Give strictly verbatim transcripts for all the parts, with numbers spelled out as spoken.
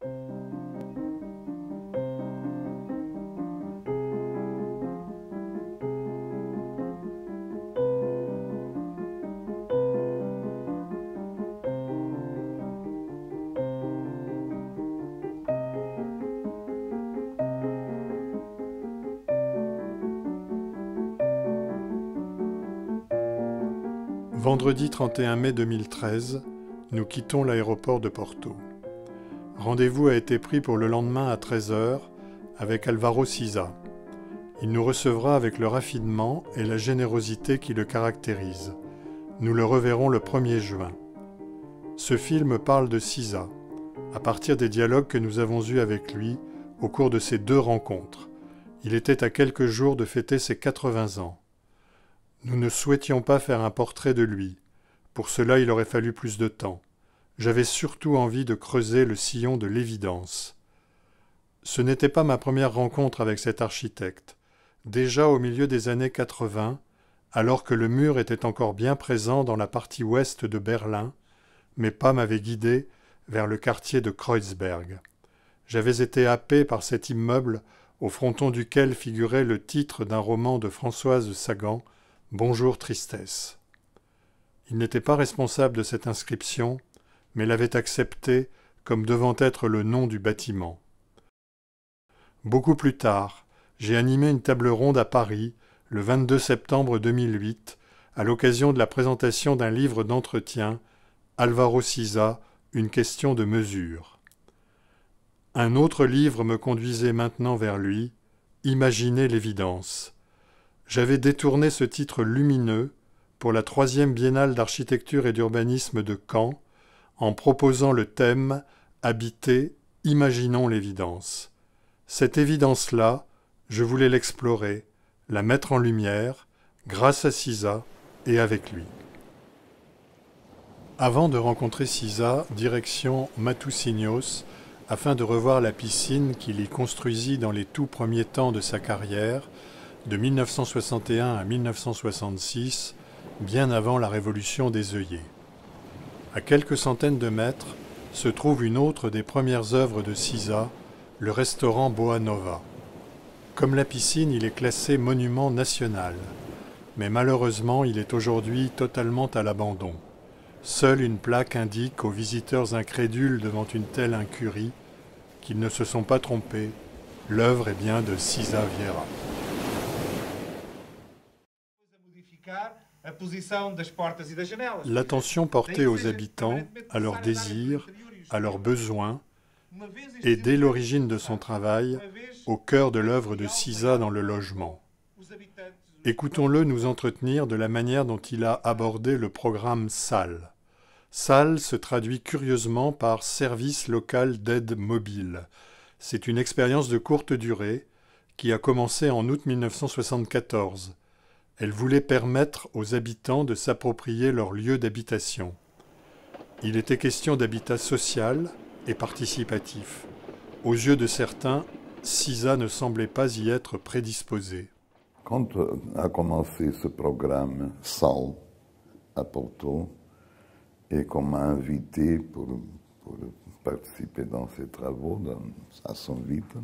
Vendredi trente et un mai deux mille treize, nous quittons l'aéroport de Porto. Rendez-vous a été pris pour le lendemain à treize heures avec Álvaro Siza. Il nous recevra avec le raffinement et la générosité qui le caractérisent. Nous le reverrons le premier juin. Ce film parle de Siza, à partir des dialogues que nous avons eus avec lui au cours de ces deux rencontres. Il était à quelques jours de fêter ses quatre-vingts ans. Nous ne souhaitions pas faire un portrait de lui. Pour cela, il aurait fallu plus de temps. J'avais surtout envie de creuser le sillon de l'évidence. Ce n'était pas ma première rencontre avec cet architecte. Déjà au milieu des années quatre-vingts, alors que le mur était encore bien présent dans la partie ouest de Berlin, mes pas m'avaient guidé vers le quartier de Kreuzberg. J'avais été happé par cet immeuble au fronton duquel figurait le titre d'un roman de Françoise Sagan, Bonjour Tristesse. Il n'était pas responsable de cette inscription, mais l'avait acceptée comme devant être le nom du bâtiment. Beaucoup plus tard, j'ai animé une table ronde à Paris, le vingt-deux septembre deux mille huit, à l'occasion de la présentation d'un livre d'entretien, Álvaro Siza, Une question de mesure. Un autre livre me conduisait maintenant vers lui, Imaginer l'évidence. J'avais détourné ce titre lumineux pour la troisième biennale d'architecture et d'urbanisme de Caen en proposant le thème « Habiter, imaginons l'évidence ». Cette évidence-là, je voulais l'explorer, la mettre en lumière, grâce à Siza et avec lui. Avant de rencontrer Siza, direction Matosinhos, afin de revoir la piscine qu'il y construisit dans les tout premiers temps de sa carrière, de mille neuf cent soixante et un à mille neuf cent soixante-six, bien avant la révolution des œillets. À quelques centaines de mètres se trouve une autre des premières œuvres de Siza, le restaurant Boa Nova. Comme la piscine, il est classé monument national, mais malheureusement il est aujourd'hui totalement à l'abandon. Seule une plaque indique aux visiteurs incrédules devant une telle incurie qu'ils ne se sont pas trompés, l'œuvre est bien de Siza Vieira. L'attention portée aux habitants, à leurs désirs, à leurs besoins, est dès l'origine de son travail au cœur de l'œuvre de Siza dans le logement. Écoutons-le nous entretenir de la manière dont il a abordé le programme S A L. S A L se traduit curieusement par Service local d'aide mobile. C'est une expérience de courte durée qui a commencé en août mille neuf cent soixante-quatorze. Elle voulait permettre aux habitants de s'approprier leur lieu d'habitation. Il était question d'habitat social et participatif. Aux yeux de certains, Siza ne semblait pas y être prédisposé. Quand a commencé ce programme S A L à Porto, et qu'on m'a invité pour, pour participer dans ces travaux, dans, à son vide,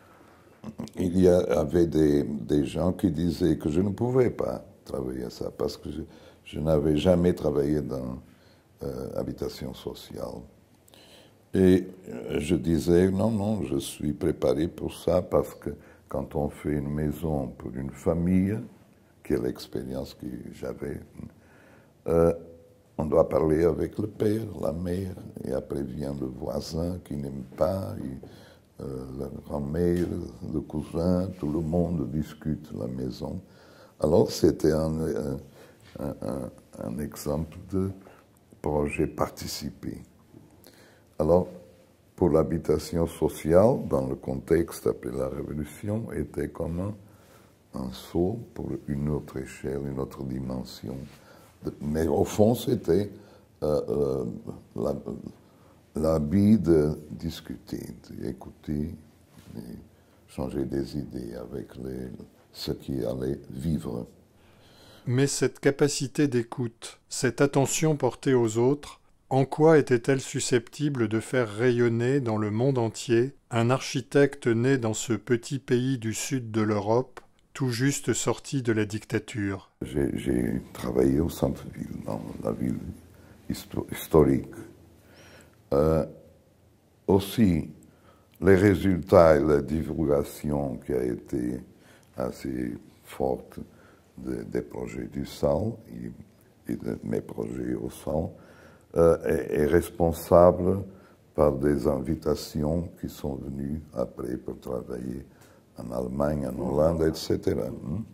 il y avait des, des gens qui disaient que je ne pouvais pas travailler à ça parce que je, je n'avais jamais travaillé dans euh, habitation sociale. Et je disais, non, non, je suis préparé pour ça parce que quand on fait une maison pour une famille, qui est l'expérience que j'avais, euh, on doit parler avec le père, la mère, et après vient le voisin qui n'aime pas, et, euh, la grand-mère, le cousin, tout le monde discute la maison. Alors c'était un, un, un, un exemple de projet participé. Alors, pour l'habitation sociale, dans le contexte après la Révolution, était comme un, un saut pour une autre échelle, une autre dimension. Mais au fond, c'était euh, euh, l'habit de discuter, d'écouter, de changer des idées avec les, ceux qui allaient vivre. Mais cette capacité d'écoute, cette attention portée aux autres, En quoi était-elle susceptible de faire rayonner dans le monde entier un architecte né dans ce petit pays du sud de l'Europe, tout juste sorti de la dictature? J'ai travaillé au centre-ville, dans la ville histo historique. Euh, aussi, les résultats et la divulgation qui a été assez forte de, des projets du S A L et, et de mes projets au S A L euh, est, est responsable par des invitations qui sont venues après pour travailler en Allemagne, en Hollande, et cetera.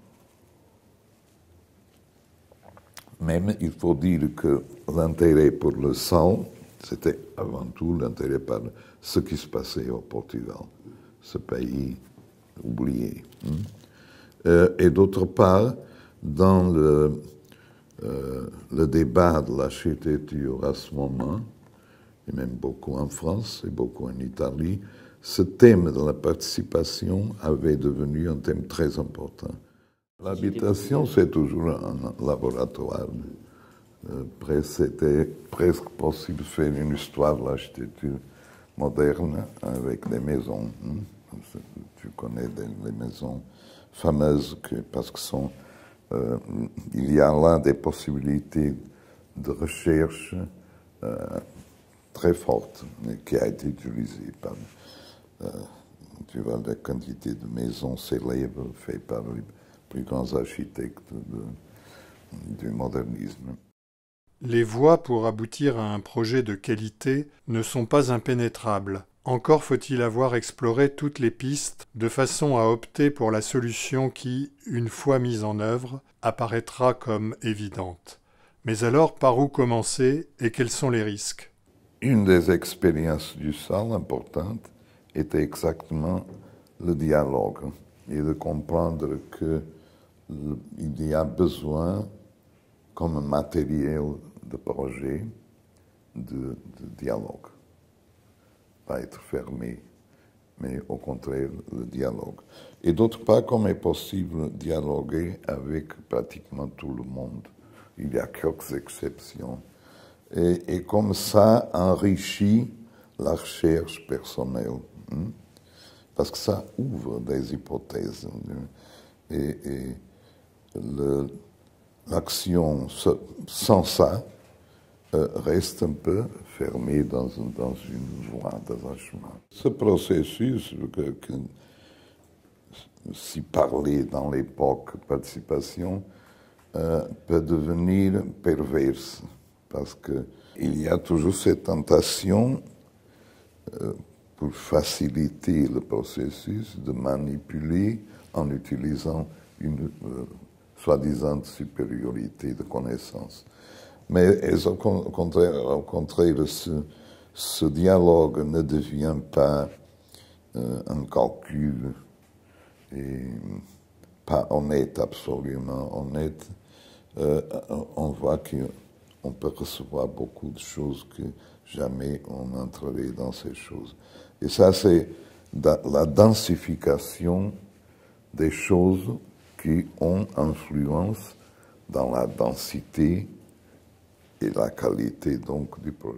Même, il faut dire que l'intérêt pour le S A L, c'était avant tout l'intérêt par ce qui se passait au Portugal, ce pays oublié. Euh, et d'autre part, dans le, euh, le débat de l'architecture à ce moment, et même beaucoup en France et beaucoup en Italie, ce thème de la participation avait devenu un thème très important. L'habitation, c'est toujours un laboratoire. Euh, C'était presque possible de faire une histoire de l'architecture moderne avec des maisons. Hein. Tu connais les maisons fameuses que, parce que sont, euh, il y a là des possibilités de recherche euh, très fortes qui a été utilisée par euh, tu vois, la quantité de maisons célèbres faites par les plus grands architectes de, du modernisme. Les voies pour aboutir à un projet de qualité ne sont pas impénétrables. Encore faut-il avoir exploré toutes les pistes de façon à opter pour la solution qui, une fois mise en œuvre, apparaîtra comme évidente. Mais alors, par où commencer et quels sont les risques? Une des expériences du S A L importantes était exactement le dialogue et de comprendre qu'il y a besoin, comme matériel de projet, de, de dialogue. Pas être fermé, mais au contraire, le dialogue. Et d'autre part, comme est possible dialoguer avec pratiquement tout le monde. Il y a quelques exceptions. Et, et comme ça enrichit la recherche personnelle. Hein? Parce que ça ouvre des hypothèses. Et, et l'action sans ça euh, reste un peu fermée dans, un, dans une voie, dans un chemin. Ce processus, que, que, si parlé dans l'époque participation, euh, peut devenir perverse. Parce qu'il y a toujours cette tentation, euh, pour faciliter le processus, de manipuler en utilisant une euh, soi-disant supériorité de connaissances. Mais au contraire, au contraire ce, ce dialogue ne devient pas euh, un calcul et pas honnête, absolument honnête. Euh, on voit qu'on peut recevoir beaucoup de choses que jamais on n'entrerait dans ces choses. Et ça, c'est la densification des choses qui ont influence dans la densité et la qualité donc du projet.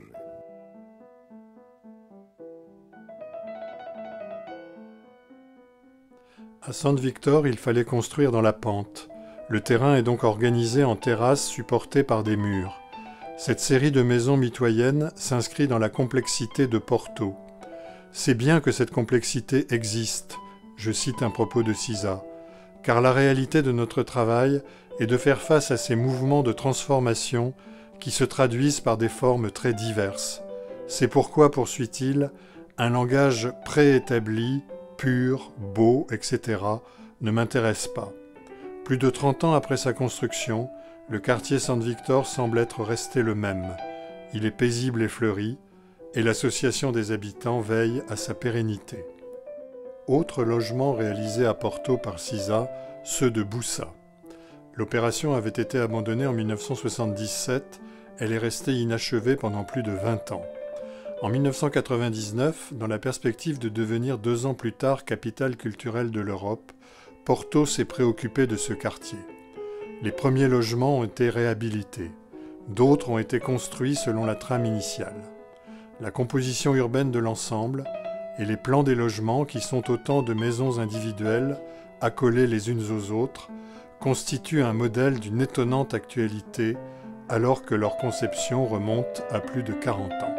À Sainte-Victor, il fallait construire dans la pente. Le terrain est donc organisé en terrasses supportées par des murs. Cette série de maisons mitoyennes s'inscrit dans la complexité de Porto. C'est bien que cette complexité existe, je cite un propos de Cisa, car la réalité de notre travail est de faire face à ces mouvements de transformation qui se traduisent par des formes très diverses. C'est pourquoi, poursuit-il, un langage préétabli, pur, beau, et cetera ne m'intéresse pas. Plus de trente ans après sa construction, le quartier Sainte-Victor semble être resté le même. Il est paisible et fleuri, et l'association des habitants veille à sa pérennité. Autre logement réalisé à Porto par Cisa, ceux de Boussa. L'opération avait été abandonnée en mille neuf cent soixante-dix-sept, elle est restée inachevée pendant plus de vingt ans. En mille neuf cent quatre-vingt-dix-neuf, dans la perspective de devenir deux ans plus tard capitale culturelle de l'Europe, Porto s'est préoccupé de ce quartier. Les premiers logements ont été réhabilités. D'autres ont été construits selon la trame initiale. La composition urbaine de l'ensemble et les plans des logements, qui sont autant de maisons individuelles accolées les unes aux autres, constituent un modèle d'une étonnante actualité alors que leur conception remonte à plus de quarante ans.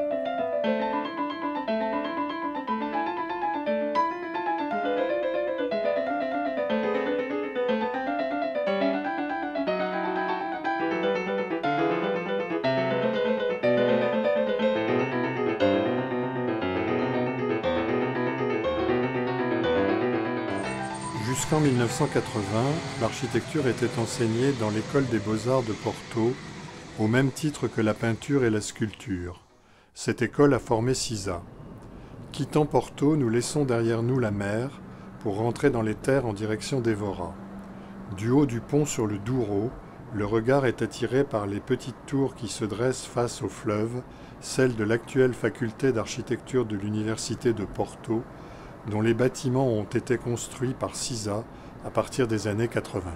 Jusqu'en mille neuf cent quatre-vingts, l'architecture était enseignée dans l'école des beaux-arts de Porto, au même titre que la peinture et la sculpture. Cette école a formé Cisa. Quittant Porto, nous laissons derrière nous la mer pour rentrer dans les terres en direction d'Evora. Du haut du pont sur le Douro, le regard est attiré par les petites tours qui se dressent face au fleuve, celles de l'actuelle faculté d'architecture de l'université de Porto, dont les bâtiments ont été construits par Cisa à partir des années quatre-vingt.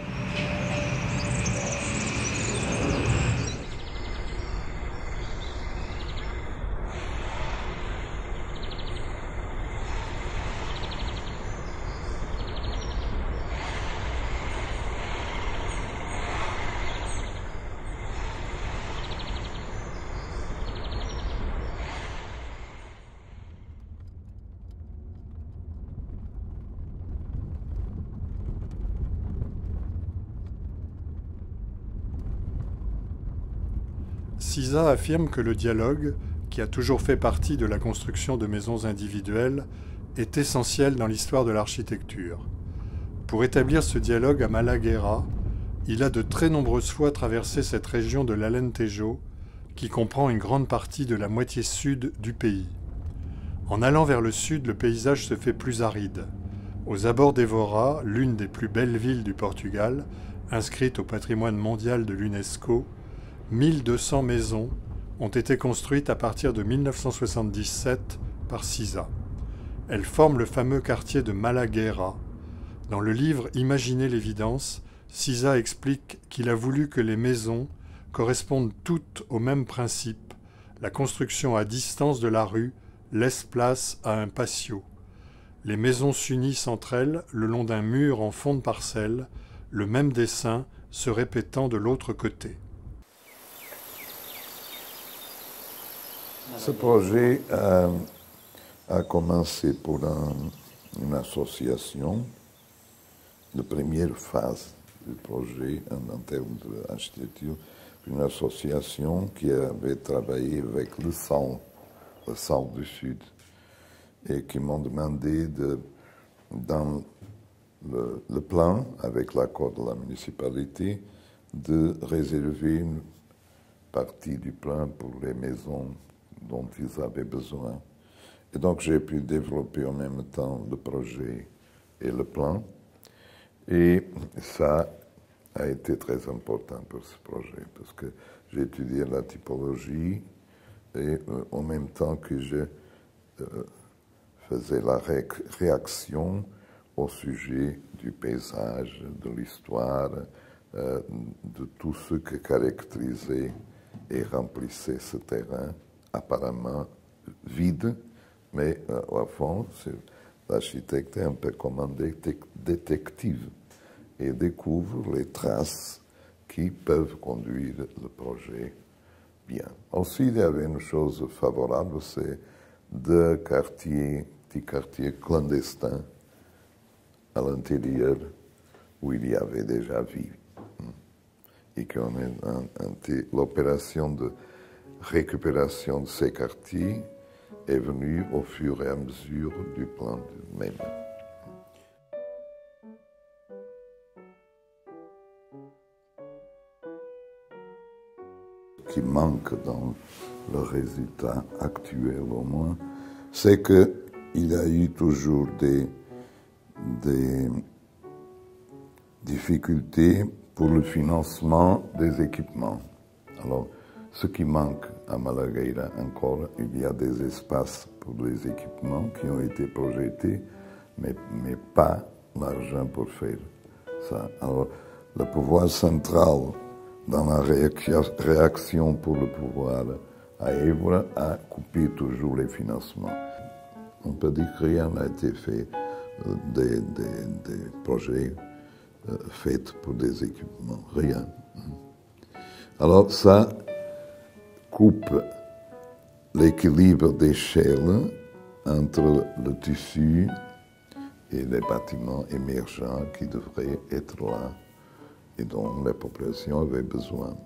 Cisa affirme que le dialogue, qui a toujours fait partie de la construction de maisons individuelles, est essentiel dans l'histoire de l'architecture. Pour établir ce dialogue à Malagueira, il a de très nombreuses fois traversé cette région de l'Alentejo, qui comprend une grande partie de la moitié sud du pays. En allant vers le sud, le paysage se fait plus aride. Aux abords d'Evora, l'une des plus belles villes du Portugal, inscrite au patrimoine mondial de l'UNESCO, mille deux cents maisons ont été construites à partir de mille neuf cent soixante-dix-sept par Cisa. Elles forment le fameux quartier de Malagueira. Dans le livre « Imaginez l'évidence », Cisa explique qu'il a voulu que les maisons correspondent toutes au même principe. La construction à distance de la rue laisse place à un patio. Les maisons s'unissent entre elles le long d'un mur en fond de parcelle, le même dessin se répétant de l'autre côté. Ce projet a, a commencé pour un, une association. La première phase du projet en, en termes d'architecture, une association qui avait travaillé avec le S A L, le S A L du Sud, et qui m'ont demandé de, dans le, le plan, avec l'accord de la municipalité, de réserver une partie du plan pour les maisons dont ils avaient besoin. Et donc j'ai pu développer en même temps le projet et le plan. Et ça a été très important pour ce projet, parce que j'ai étudié la typologie et euh, en même temps que je euh, faisais la ré réaction au sujet du paysage, de l'histoire, euh, de tout ce que caractérisait et remplissait ce terrain apparemment vide, mais euh, au fond, l'architecte est un peu comme un détective et découvre les traces qui peuvent conduire le projet bien. Aussi, il y avait une chose favorable, c'est deux quartiers, petits quartiers clandestins à l'intérieur où il y avait déjà vie. Et que l'opération de récupération de ces quartiers est venue au fur et à mesure du plan même. Ce qui manque dans le résultat actuel au moins, c'est qu'il y a eu toujours des, des difficultés pour le financement des équipements. Alors, ce qui manque à Malagueira encore, il y a des espaces pour les équipements qui ont été projetés, mais, mais pas l'argent pour faire ça. Alors, le pouvoir central dans la réaction pour le pouvoir à Évora, a coupé toujours les financements. On peut dire que rien n'a été fait des, des, des projets euh, faits pour des équipements, rien. Alors ça coupe l'équilibre d'échelle entre le tissu et les bâtiments émergents qui devraient être là et dont la population avait besoin.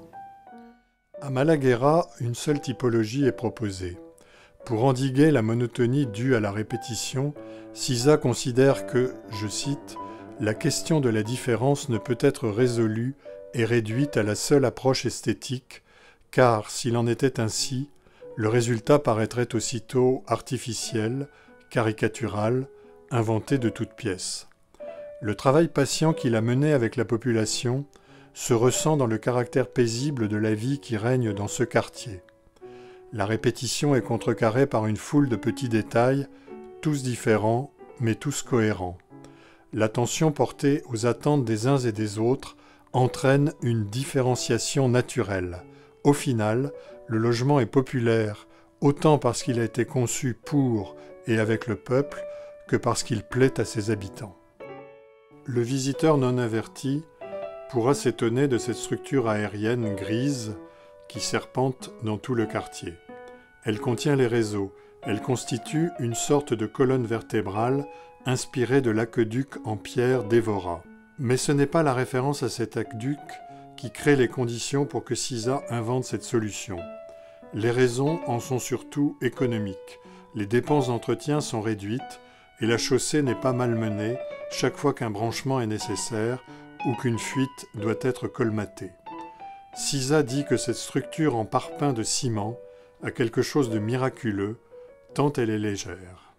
À Malagueira, une seule typologie est proposée. Pour endiguer la monotonie due à la répétition, Siza considère que, je cite, « la question de la différence ne peut être résolue et réduite à la seule approche esthétique, car, s'il en était ainsi, le résultat paraîtrait aussitôt artificiel, caricatural, inventé de toutes pièces. » Le travail patient qu'il a mené avec la population se ressent dans le caractère paisible de la vie qui règne dans ce quartier. La répétition est contrecarrée par une foule de petits détails, tous différents, mais tous cohérents. L'attention portée aux attentes des uns et des autres entraîne une différenciation naturelle. Au final, le logement est populaire, autant parce qu'il a été conçu pour et avec le peuple, que parce qu'il plaît à ses habitants. Le visiteur non averti pourra s'étonner de cette structure aérienne grise qui serpente dans tout le quartier. Elle contient les réseaux, elle constitue une sorte de colonne vertébrale inspirée de l'aqueduc en pierre d'Évora. Mais ce n'est pas la référence à cet aqueduc qui crée les conditions pour que Siza invente cette solution. Les raisons en sont surtout économiques. Les dépenses d'entretien sont réduites et la chaussée n'est pas malmenée chaque fois qu'un branchement est nécessaire ou qu'une fuite doit être colmatée. Siza dit que cette structure en parpaing de ciment a quelque chose de miraculeux, tant elle est légère.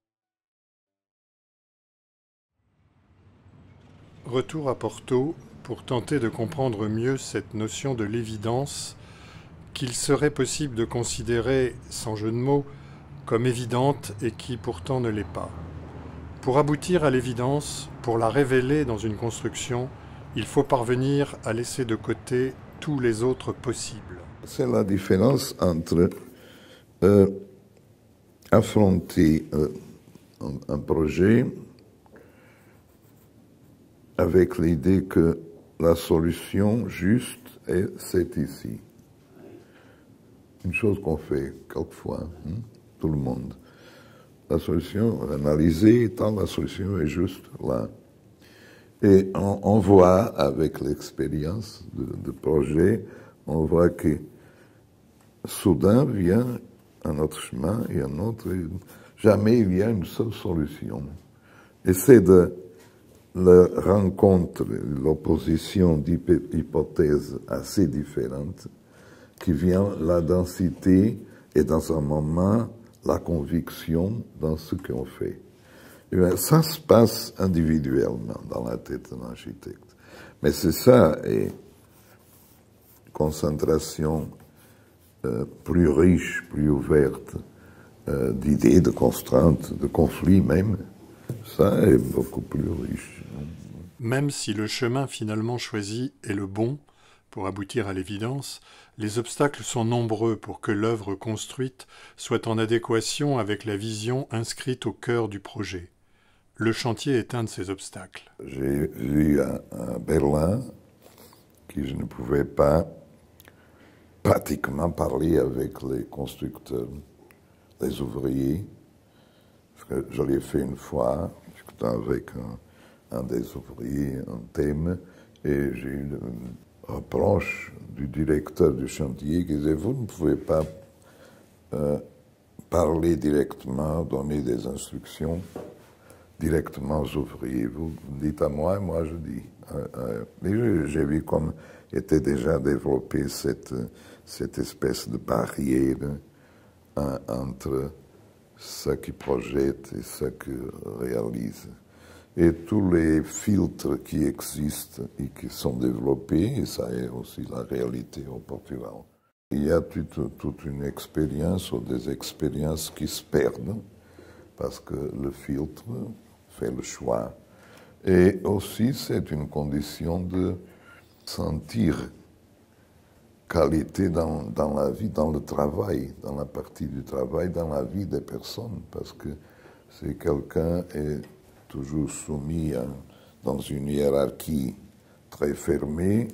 Retour à Porto pour tenter de comprendre mieux cette notion de l'évidence qu'il serait possible de considérer, sans jeu de mots, comme évidente et qui pourtant ne l'est pas. Pour aboutir à l'évidence, pour la révéler dans une construction, il faut parvenir à laisser de côté tous les autres possibles. C'est la différence entre euh, affronter euh, un, un projet avec l'idée que la solution juste est c'est ici. Une chose qu'on fait quelquefois, hein, tout le monde. La solution analysée, tant la solution est juste là. Et on, on voit avec l'expérience de, de projet, on voit que soudain vient un autre chemin et un autre. Et jamais il y a une seule solution. Et c'est de la rencontre, l'opposition d'hypothèses assez différentes qui vient la densité et dans un moment la conviction dans ce qu'on fait. Et bien, ça se passe individuellement dans la tête d'un architecte. Mais c'est ça, et concentration euh, plus riche, plus ouverte euh, d'idées, de contraintes, de conflits même, ça est beaucoup plus riche. Même si le chemin finalement choisi est le bon pour aboutir à l'évidence, les obstacles sont nombreux pour que l'œuvre construite soit en adéquation avec la vision inscrite au cœur du projet. Le chantier est un de ces obstacles. J'ai vu à, à Berlin que je ne pouvais pas pratiquement parler avec les constructeurs, les ouvriers, parce que je l'ai fait une fois, discutant avec un, un des ouvriers, un thème, et j'ai eu une reproche du directeur du chantier qui disait « Vous ne pouvez pas euh, parler directement, donner des instructions directement aux ouvriers. Vous dites à moi, et moi je dis. Euh, euh, mais j'ai vu comme était déjà développée cette, cette espèce de barrière hein, entre ce qui projette et ce qui réalise. Et tous les filtres qui existent et qui sont développés, et ça est aussi la réalité au Portugal. Il y a toute, toute une expérience ou des expériences qui se perdent parce que le filtre fait le choix. Et aussi, c'est une condition de sentir qualité dans, dans la vie, dans le travail, dans la partie du travail, dans la vie des personnes, parce que si quelqu'un est toujours soumis à, dans une hiérarchie très fermée,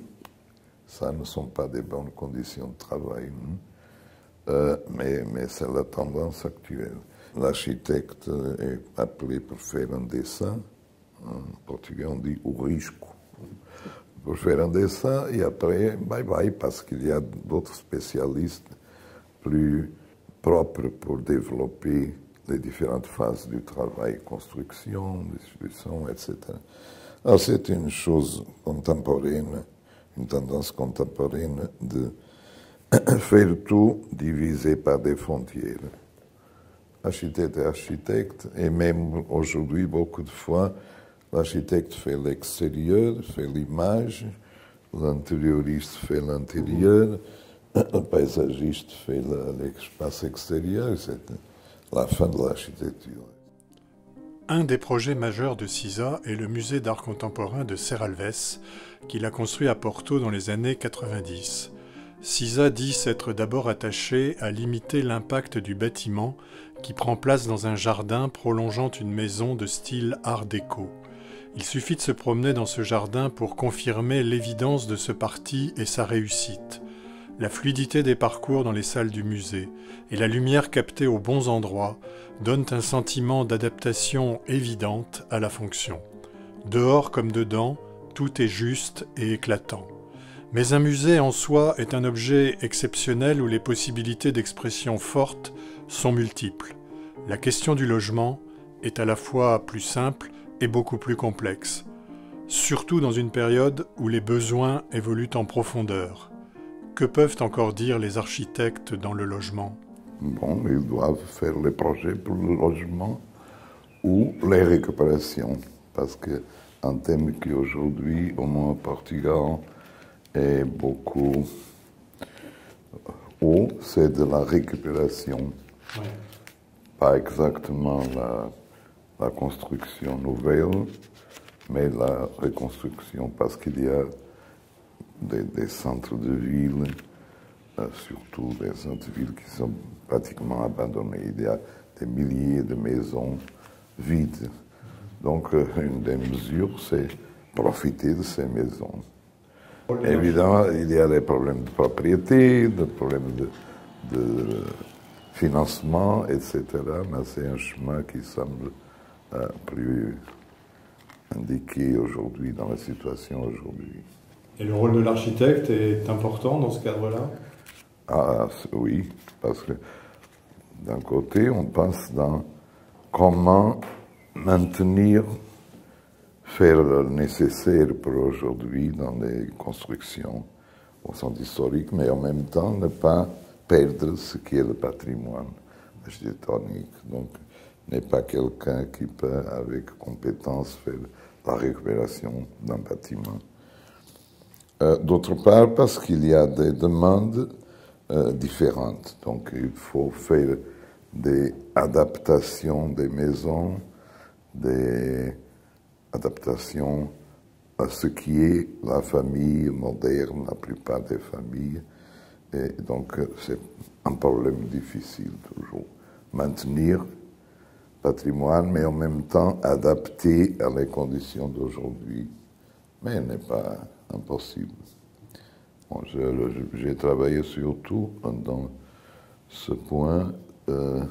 ça ne sont pas des bonnes conditions de travail. Hein? Euh, mais mais c'est la tendance actuelle. L'architecte est appelé pour faire un dessin. En portugais, on dit o risco. Pour faire un dessin, et après, bye bye, parce qu'il y a d'autres spécialistes plus propres pour développer les différentes phases du travail, construction, distribution, et cetera. Alors, c'est une chose contemporaine, une tendance contemporaine de faire tout divisé par des frontières. Architecte est architecte, et même aujourd'hui, beaucoup de fois, l'architecte fait l'extérieur, fait l'image, l'intérioriste fait l'intérieur, le paysagiste fait l'espace extérieur, c'est la fin de l'architecture. Un des projets majeurs de Cisa est le musée d'art contemporain de Serralves, qu'il a construit à Porto dans les années quatre-vingt-dix. Cisa dit s'être d'abord attaché à limiter l'impact du bâtiment qui prend place dans un jardin prolongeant une maison de style art déco. Il suffit de se promener dans ce jardin pour confirmer l'évidence de ce parti et sa réussite. La fluidité des parcours dans les salles du musée et la lumière captée aux bons endroits donnent un sentiment d'adaptation évidente à la fonction. Dehors comme dedans, tout est juste et éclatant. Mais un musée en soi est un objet exceptionnel où les possibilités d'expression fortes sont multiples. La question du logement est à la fois plus simple et beaucoup plus complexe, surtout dans une période où les besoins évoluent en profondeur. Que peuvent encore dire les architectes dans le logement? Bon, ils doivent faire les projets pour le logement ou les récupérations, parce qu'un thème qui aujourd'hui, au moins au Portugal, est beaucoup haut, c'est de la récupération. Oui. Pas exactement la, la construction nouvelle, mais la reconstruction, parce qu'il y a des, des centres de ville, euh, surtout des centres de ville qui sont pratiquement abandonnés. Il y a des milliers de maisons vides. Donc, euh, une des mesures, c'est profiter de ces maisons. Évidemment, il y a des problèmes de propriété, des problèmes de, de financement, et cetera. Mais c'est un chemin qui semble euh, plus indiqué aujourd'hui, dans la situation aujourd'hui. Et le rôle de l'architecte est important dans ce cadre-là? Ah oui, parce que d'un côté, on pense dans comment maintenir, faire le nécessaire pour aujourd'hui dans les constructions au centre historique, mais en même temps ne pas perdre ce qui est le patrimoine architectonique. Donc, n'est pas quelqu'un qui peut, avec compétence, faire la récupération d'un bâtiment. Euh, D'autre part, parce qu'il y a des demandes euh, différentes. Donc, il faut faire des adaptations des maisons, des adaptations à ce qui est la famille moderne, la plupart des familles. Et donc, c'est un problème difficile toujours. Maintenir patrimoine, mais en même temps adapté à les conditions d'aujourd'hui. Mais il n'est pas impossible. Bon, j'ai travaillé surtout dans ce point euh,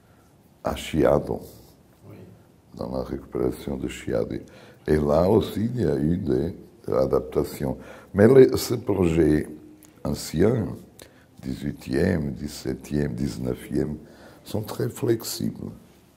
à Chiado, oui, dans la récupération de Chiado. Et là aussi, il y a eu des adaptations. Mais les, ce projet ancien, dix-huitième, dix-septième, dix-neuvième, sont très flexibles.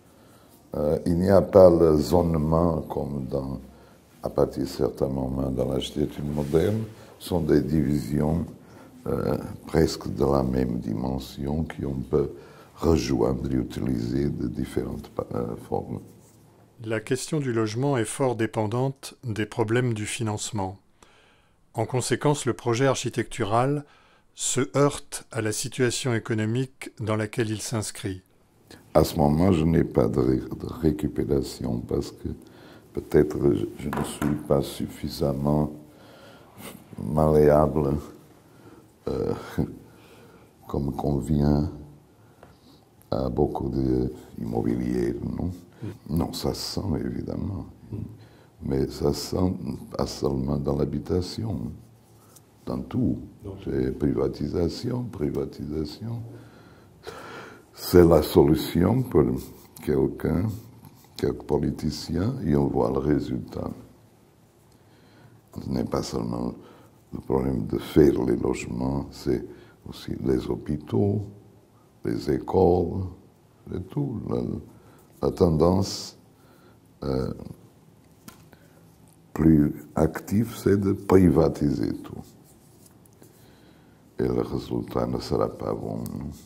Euh, il n'y a pas le zonement comme dans, à partir de certains moments dans l'architecture moderne, sont des divisions euh, presque de la même dimension qu'on peut rejoindre et utiliser de différentes euh, formes. La question du logement est fort dépendante des problèmes du financement. En conséquence, le projet architectural se heurte à la situation économique dans laquelle il s'inscrit. À ce moment, je n'ai pas de, ré de récupération parce que peut-être je, je ne suis pas suffisamment malléable euh, comme convient à beaucoup d'immobiliers, non? Mm. Non, ça se sent évidemment, mm. mais ça se sent pas seulement dans l'habitation, dans tout. C'est privatisation, privatisation. C'est la solution pour quelqu'un, quelques politiciens, et on voit le résultat. Ce n'est pas seulement le problème de faire les logements, c'est aussi les hôpitaux, les écoles, et tout. La, la tendance euh, plus active, c'est de privatiser tout. Et le résultat ne sera pas bon.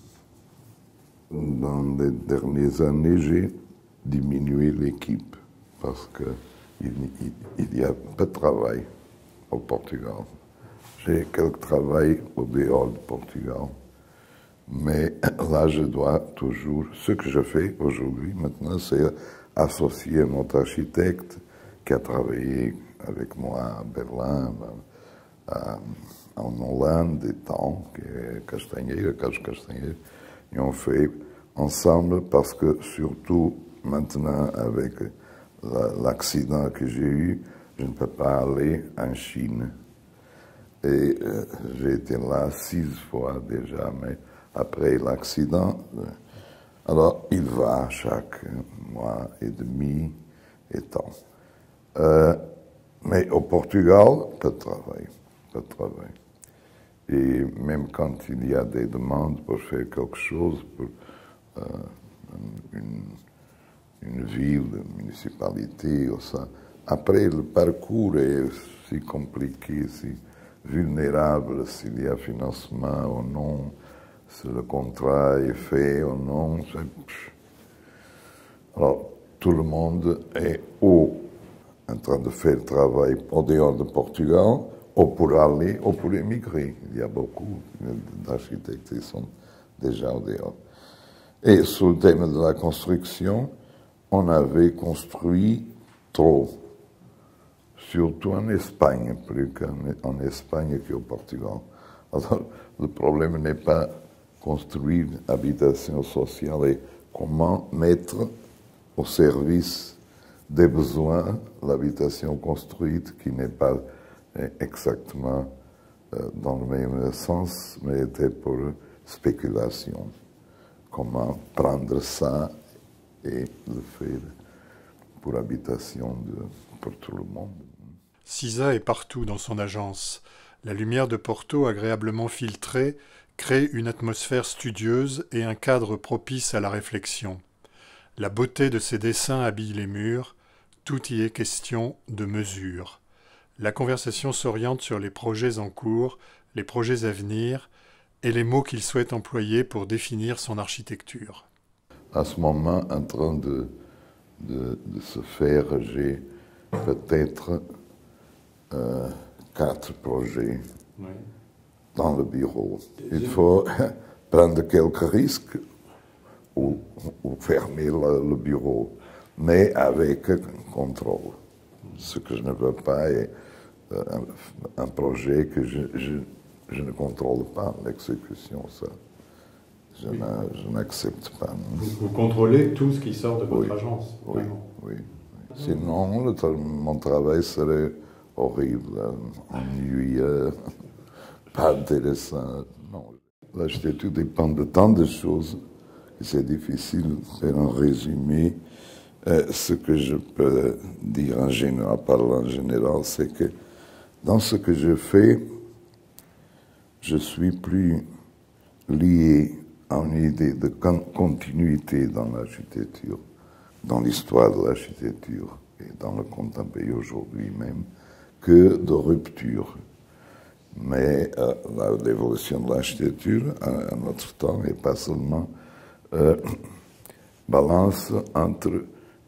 Dans les dernières années, j'ai diminué l'équipe parce qu'il n'y a pas de travail au Portugal. J'ai quelques travail au dehors du Portugal. Mais là, je dois toujours... Ce que je fais aujourd'hui, maintenant, c'est associer notre architecte qui a travaillé avec moi à Berlin, à, en Hollande et tant, qui est Castanheira, Carlos Castanheira. Et on fait ensemble parce que, surtout maintenant, avec l'accident que j'ai eu, je ne peux pas aller en Chine. Et euh, j'ai été là six fois déjà, mais après l'accident, euh, alors il va chaque mois et demi et tant. Euh, mais au Portugal, pas de travail, pas de travail. Et même quand il y a des demandes pour faire quelque chose, pour euh, une, une ville, une municipalité, ou ça, après le parcours est si compliqué, si vulnérable, s'il y a financement ou non, si le contrat est fait ou non. Alors, tout le monde est ou en train de faire le travail au dehors de Portugal, ou pour aller, ou pour émigrer. Il y a beaucoup d'architectes qui sont déjà au dehors. Et sur le thème de la construction, on avait construit trop. Surtout en Espagne, plus qu'en Espagne qu'au Portugal. Alors, le problème n'est pas construire habitation sociale et comment mettre au service des besoins l'habitation construite qui n'est pas exactement dans le même sens, mais était pour spéculation. Comment prendre ça et le faire pour habitation de, pour tout le monde. Cisa est partout dans son agence. La lumière de Porto, agréablement filtrée, crée une atmosphère studieuse et un cadre propice à la réflexion. La beauté de ses dessins habille les murs, tout y est question de mesure. La conversation s'oriente sur les projets en cours, les projets à venir et les mots qu'il souhaite employer pour définir son architecture. À ce moment, en train de, de, de se faire, j'ai peut-être euh, quatre projets oui. dans le bureau. Il faut prendre quelques risques ou, ou fermer le, le bureau, mais avec contrôle. Ce que je ne veux pas est euh, un, un projet que je, je, je ne contrôle pas, l'exécution, ça. Je oui. n'accepte pas. Vous, vous contrôlez tout ce qui sort de votre oui. agence? Oui, oui, oui. Sinon, le, mon travail serait horrible, ennuyeux, pas intéressant. Non. L'architecture dépend de tant de choses que c'est difficile de faire un résumé. Euh, ce que je peux dire en général, parler en général, c'est que dans ce que je fais, je suis plus lié à une idée de continuité dans l'architecture, dans l'histoire de l'architecture et dans le contemporain aujourd'hui même, que de rupture. Mais euh, l'évolution de l'architecture, à, à notre temps, n'est pas seulement euh, balance entre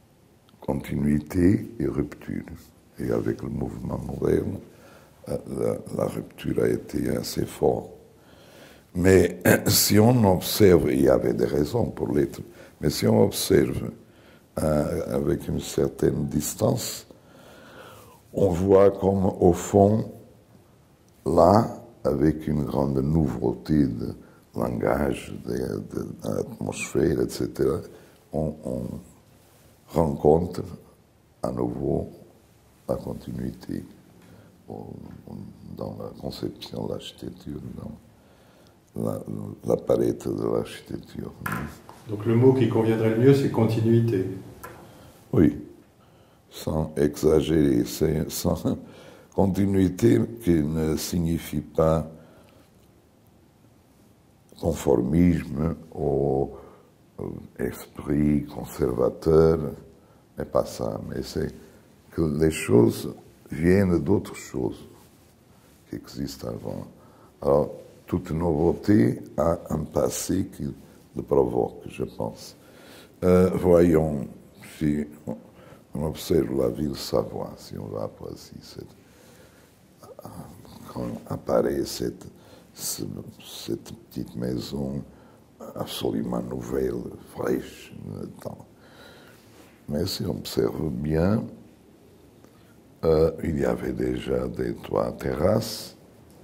continuité et rupture. Et avec le mouvement moderne, euh, la, la rupture a été assez forte. Mais si on observe, il y avait des raisons pour l'être, mais si on observe euh, avec une certaine distance, on voit comme, au fond, là, avec une grande nouveauté de langage, de, de, d'atmosphère, et cetera, on, on rencontre à nouveau la continuité dans la conception de l'architecture, dans la, la palette de l'architecture. Donc le mot qui conviendrait le mieux, c'est continuité. Oui, sans exagérer, sans continuité qui ne signifie pas conformisme au esprit conservateur, mais pas ça, mais c'est que les choses viennent d'autres choses qui existent avant. Alors, toute nouveauté a un passé qui le provoque, je pense. Euh, voyons, si on observe la ville Savoie, si on va à Poissy, quand apparaît cette, cette petite maison absolument nouvelle, fraîche, mais si on observe bien, euh, il y avait déjà des trois terrasses.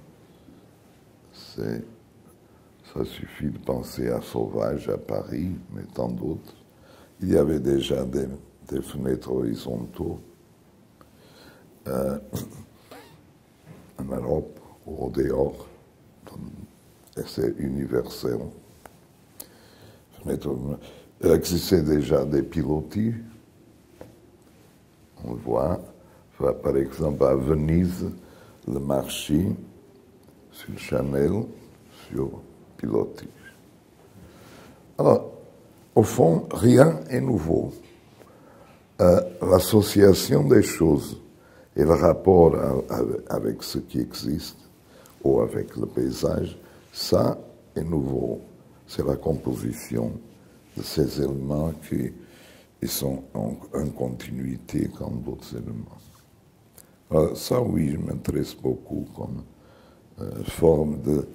C'est, ça suffit de penser à Sauvage, à Paris, mais tant d'autres. Il y avait déjà des, des fenêtres horizontaux euh, en Europe ou au dehors. C'est universel. Fenêtres, il existait déjà des pilotis. On le voit. Par exemple, à Venise, le marché sur Chanel, sur pilotis. Alors, au fond, rien n'est nouveau. Euh, l'association des choses et le rapport à, à, avec ce qui existe ou avec le paysage, ça est nouveau. C'est la composition de ces éléments qui ils sont en, en continuité comme d'autres éléments. Alors, ça, oui, je m'intéresse beaucoup comme euh, forme de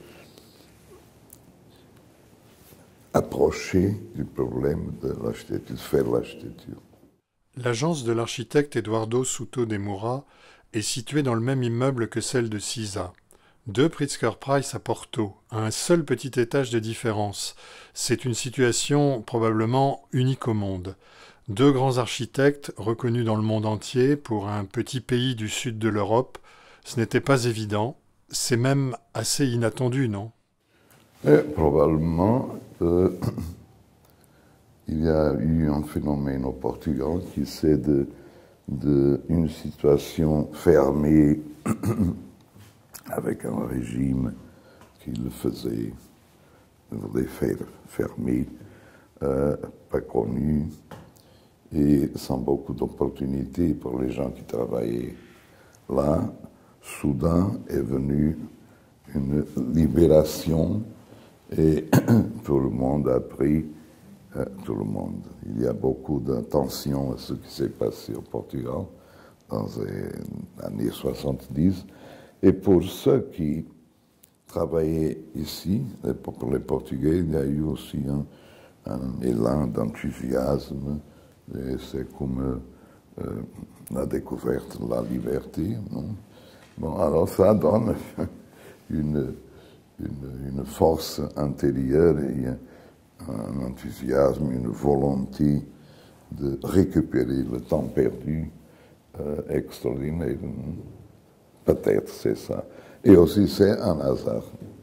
approcher du problème de l'architecture, de faire l'architecture. L'agence de l'architecte Eduardo Souto de Moura est située dans le même immeuble que celle de Sisa. Deux Pritzker Price à Porto, à un seul petit étage de différence. C'est une situation probablement unique au monde. Deux grands architectes reconnus dans le monde entier pour un petit pays du sud de l'Europe, ce n'était pas évident. C'est même assez inattendu, non? Et probablement, euh, il y a eu un phénomène au Portugal qui c'est de, de une situation fermée avec un régime qui le faisait, voulait faire fermer, euh, pas connu, et sans beaucoup d'opportunités pour les gens qui travaillaient là. Soudain est venue une libération et tout le monde a pris, euh, tout le monde. Il y a beaucoup d'attention à ce qui s'est passé au Portugal dans les années soixante-dix. Et pour ceux qui travaillaient ici, pour les Portugais, il y a eu aussi un, un élan d'enthousiasme. C'est comme euh, la découverte de la liberté. Non? Bon, alors ça donne une, une, une force intérieure et un enthousiasme, une volonté de récupérer le temps perdu euh, extraordinaire. Peut-être c'est ça. Et aussi c'est un hasard.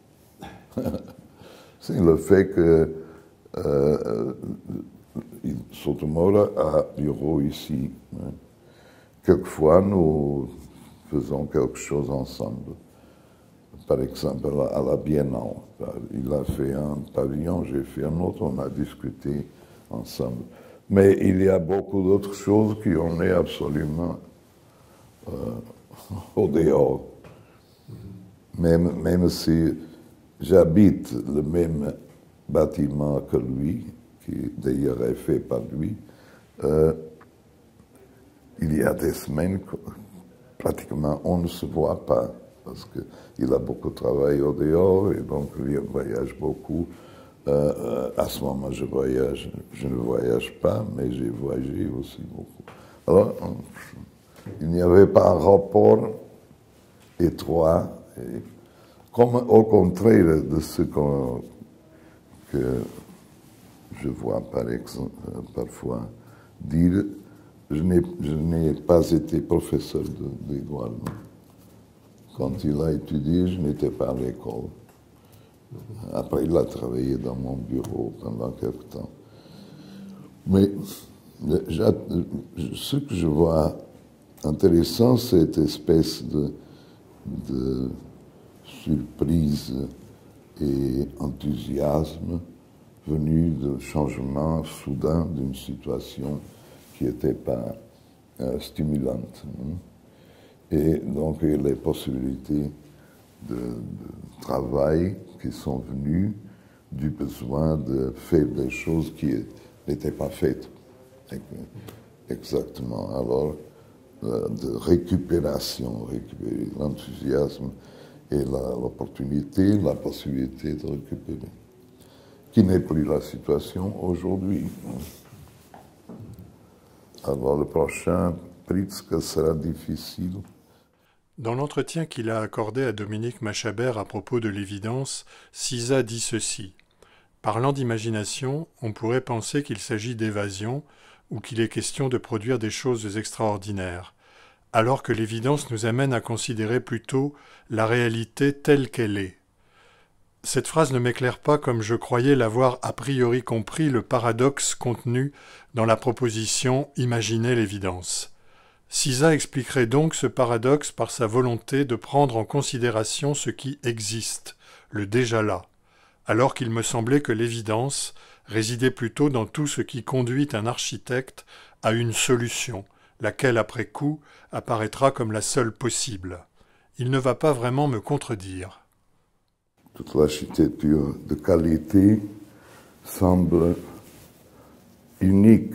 C'est le fait que euh, Souto de Moura a bureau ici. Quelquefois, nous faisons quelque chose ensemble. Par exemple, à la Biennale. Il a fait un pavillon, j'ai fait un autre, on a discuté ensemble. Mais il y a beaucoup d'autres choses qui on est absolument euh, au dehors. Même, même si j'habite le même bâtiment que lui, qui d'ailleurs est fait par lui, euh, il y a des semaines que pratiquement on ne se voit pas, parce qu'il a beaucoup travaillé au dehors et donc il voyage beaucoup. Euh, à ce moment, je voyage, je ne voyage pas, mais j'ai voyagé aussi beaucoup. Alors, il n'y avait pas un rapport étroit et comme au contraire de ce qu'on, que je vois par exemple, parfois dire, je n'ai pas été professeur d'Édouard. Quand il a étudié, je n'étais pas à l'école. Après, il a travaillé dans mon bureau pendant quelque temps. Mais ce que je vois intéressant, c'est cette espèce de, de surprise et enthousiasme venu de changement soudain d'une situation qui n'était pas euh, stimulante. Hein. Et donc, les possibilités de, de travail qui sont venues du besoin de faire des choses qui n'étaient pas faites exactement. Alors, de récupération, récupérer l'enthousiasme et l'opportunité, la, la possibilité de récupérer, qui n'est plus la situation aujourd'hui. Alors, le prochain Pritzker sera difficile. Dans l'entretien qu'il a accordé à Dominique Machabert à propos de l'évidence, Ciza dit ceci. Parlant d'imagination, on pourrait penser qu'il s'agit d'évasion ou qu'il est question de produire des choses extraordinaires, alors que l'évidence nous amène à considérer plutôt la réalité telle qu'elle est. Cette phrase ne m'éclaire pas comme je croyais l'avoir a priori compris le paradoxe contenu dans la proposition « Imaginez l'évidence ». Ciza expliquerait donc ce paradoxe par sa volonté de prendre en considération ce qui existe, le déjà là, alors qu'il me semblait que l'évidence résidait plutôt dans tout ce qui conduit un architecte à une solution, laquelle après coup apparaîtra comme la seule possible. Il ne va pas vraiment me contredire. Toute l'architecture de qualité semble unique,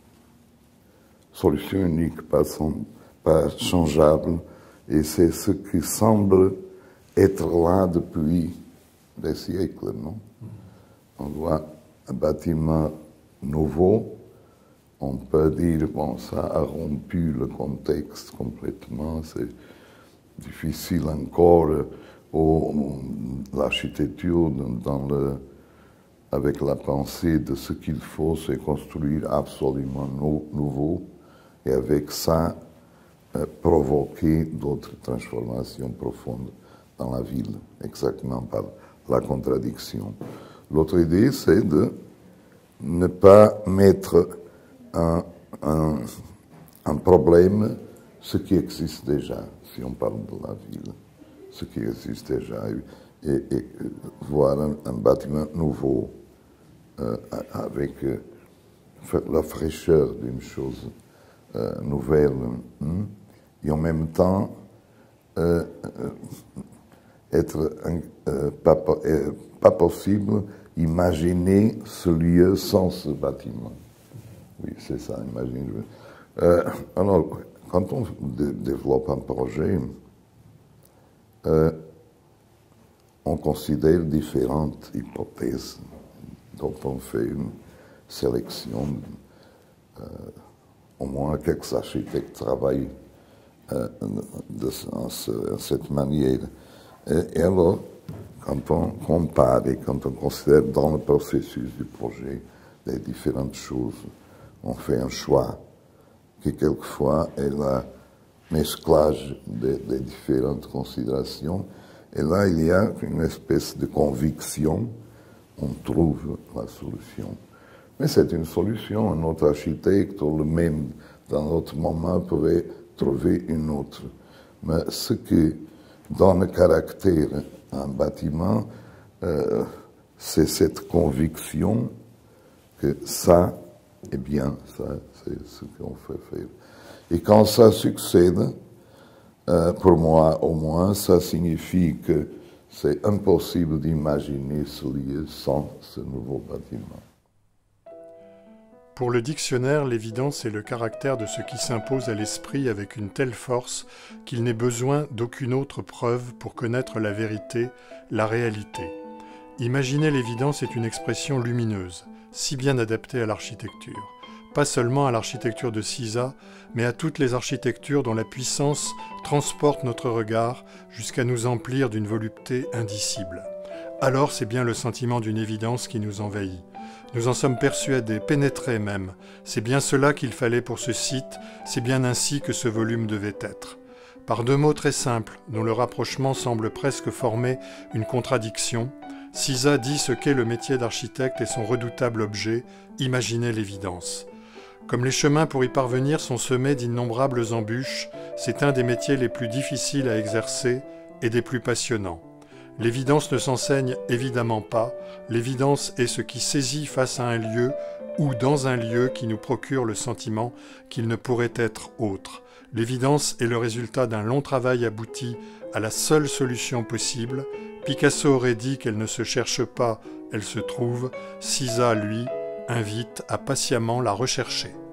solution unique, pas, sans, pas changeable, et c'est ce qui semble être là depuis des siècles, non? On voit un bâtiment nouveau, on peut dire, bon, ça a rompu le contexte complètement, c'est difficile encore, ou l'architecture dans le, avec la pensée de ce qu'il faut, c'est construire absolument no, nouveau, et avec ça, euh, provoquer d'autres transformations profondes dans la ville, exactement par la contradiction. L'autre idée, c'est de ne pas mettre un, un, un problème, ce qui existe déjà, si on parle de la ville, ce qui existe déjà, et, et voir un, un bâtiment nouveau euh, avec euh, la fraîcheur d'une chose euh, nouvelle, hein, et en même temps euh, euh, être euh, pas, euh, pas possible imaginer ce lieu sans ce bâtiment. Oui, c'est ça, imagine. Euh, alors, quand on dé développe un projet, euh, on considère différentes hypothèses dont on fait une sélection. Euh, au moins, quelques architectes travaillent euh, de, en, ce, en cette manière. Et, et alors, quand on compare et quand on considère dans le processus du projet les différentes choses, on fait un choix qui quelquefois est le mesclage des, des différentes considérations. Et là, il y a une espèce de conviction, on trouve la solution. Mais c'est une solution, un autre architecte ou le même, dans notre moment, pouvait trouver une autre. Mais ce qui donne caractère à un bâtiment, euh, c'est cette conviction que ça est bien, ça, c'est ce qu'on fait faire. Et quand ça succède, euh, pour moi au moins, ça signifie que c'est impossible d'imaginer ce lieu sans ce nouveau bâtiment. Pour le dictionnaire, l'évidence est le caractère de ce qui s'impose à l'esprit avec une telle force qu'il n'est besoin d'aucune autre preuve pour connaître la vérité, la réalité. Imaginer l'évidence est une expression lumineuse, si bien adaptée à l'architecture. pas seulement à l'architecture de Cisa, mais à toutes les architectures dont la puissance transporte notre regard jusqu'à nous emplir d'une volupté indicible. Alors c'est bien le sentiment d'une évidence qui nous envahit. Nous en sommes persuadés, pénétrés même. C'est bien cela qu'il fallait pour ce site, c'est bien ainsi que ce volume devait être. Par deux mots très simples, dont le rapprochement semble presque former une contradiction, Cisa dit ce qu'est le métier d'architecte et son redoutable objet, imaginer l'évidence. Comme les chemins pour y parvenir sont semés d'innombrables embûches, c'est un des métiers les plus difficiles à exercer et des plus passionnants. L'évidence ne s'enseigne évidemment pas, l'évidence est ce qui saisit face à un lieu ou dans un lieu qui nous procure le sentiment qu'il ne pourrait être autre. L'évidence est le résultat d'un long travail abouti à la seule solution possible. Picasso aurait dit qu'elle ne se cherche pas, elle se trouve. Cisa, lui, invite à patiemment la rechercher.